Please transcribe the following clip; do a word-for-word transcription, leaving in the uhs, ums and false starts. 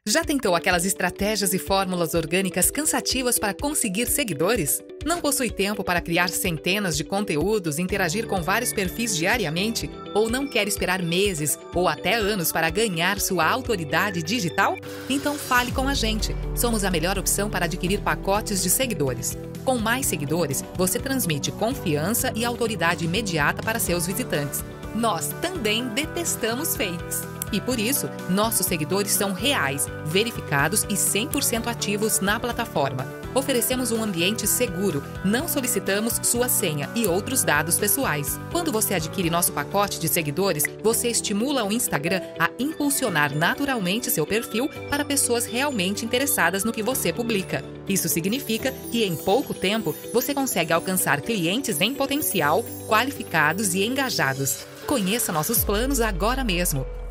Já tentou aquelas estratégias e fórmulas orgânicas cansativas para conseguir seguidores? Não possui tempo para criar centenas de conteúdos e interagir com vários perfis diariamente? Ou não quer esperar meses ou até anos para ganhar sua autoridade digital? Então fale com a gente. Somos a melhor opção para adquirir pacotes de seguidores. Com mais seguidores, você transmite confiança e autoridade imediata para seus visitantes. Nós também detestamos fakes. E por isso, nossos seguidores são reais, verificados e cem por cento ativos na plataforma. Oferecemos um ambiente seguro, não solicitamos sua senha e outros dados pessoais. Quando você adquire nosso pacote de seguidores, você estimula o Instagram a impulsionar naturalmente seu perfil para pessoas realmente interessadas no que você publica. Isso significa que em pouco tempo você consegue alcançar clientes em potencial, qualificados e engajados. Conheça nossos planos agora mesmo.